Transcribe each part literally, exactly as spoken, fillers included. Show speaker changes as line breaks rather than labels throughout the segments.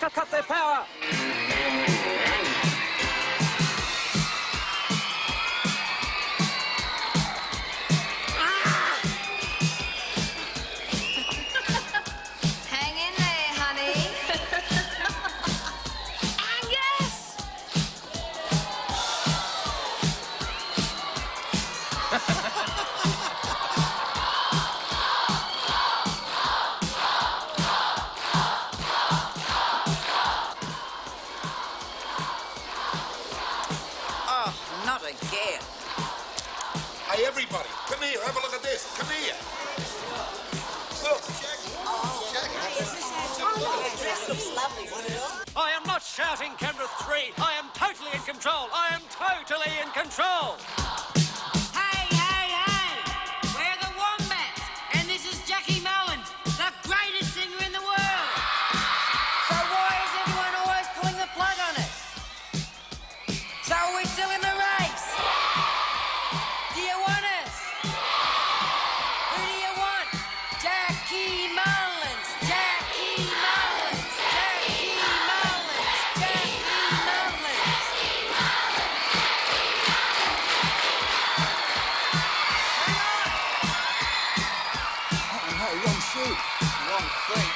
I've cut their power.
Hang in there, honey.
Oh, not again.
Hey, everybody, come here. Have a look at this. Come here. Look, Jackie. Oh, Jackie.
This looks lovely, doesn't it?
I am not shouting camera three. I am totally in control. I am totally in control.
Hey, hey, hey! We're the Wombats, and this is Jackie Mullins, the greatest singer in the world. So why is everyone always pulling the plug on us? So are we still in the race? Do you want us? Who do you want? Jackie Mullins, Jackie Mullins, Jackie Mullins, Jackie Mullins.
Oh, no, wrong shoe. Wrong feet.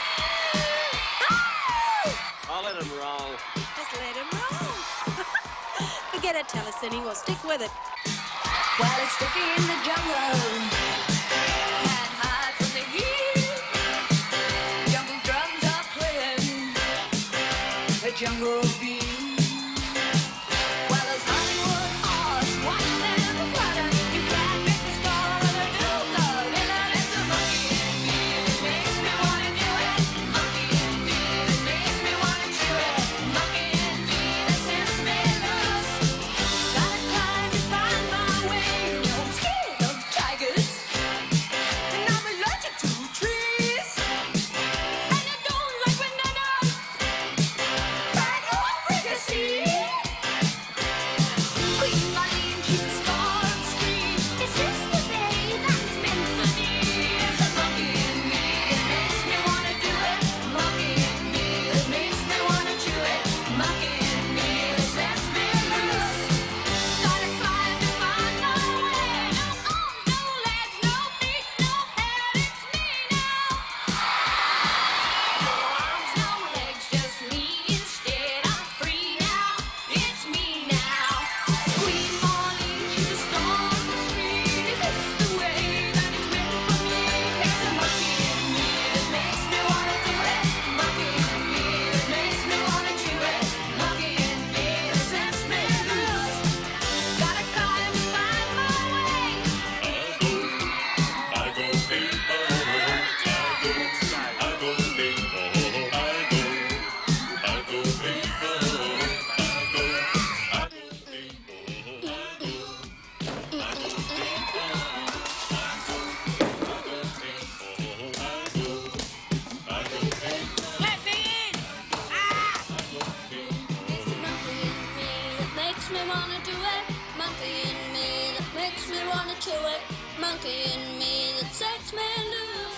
I'll let him roll.
Just let him roll. Forget it, tell us, Cindy. We'll stick with it. Well, it's tricky in the jungle. Can't hide from the heat. Jungle drums are playing the jungle beat. Well, there's Hollywood odds. Watch them flutter. You can't make the star of the new love. And that is the monkey in me that makes me want to do it. Monkey in me that makes me want to chew it. Monkey in me that sends me loose. Gotta climb to find my way. No, I'm scared of tigers. And I'm allergic to trees. And I don't like bananas. Bad or fricassee. Queen Marlene, she's a star on the screen. Is this the day that's meant for me? There's a monkey in me that makes me want to do it. Monkey in me that makes me want to chew it. Monkey in me that sets me loose. Gotta climb to find my way. No arms, no legs, no feet, no head. It's me now. No arms, no legs, just me instead. I'm free now. It's me now. Queen Marlene, she's a star on the screen. Is this the way that it's meant for me? There's a monkey in me that makes me want to do it. Monkey in me that makes me want to chew it. Monkey in me that sets me loose. Gotta climb to find my way.
I go people, I go, I go people, I go, I go people, I go, I go people, I go,
Let me in! Ah!
Monkey in me that makes me wanna do it. Monkey in me that makes me wanna chew it. Monkey in me that sets me loose.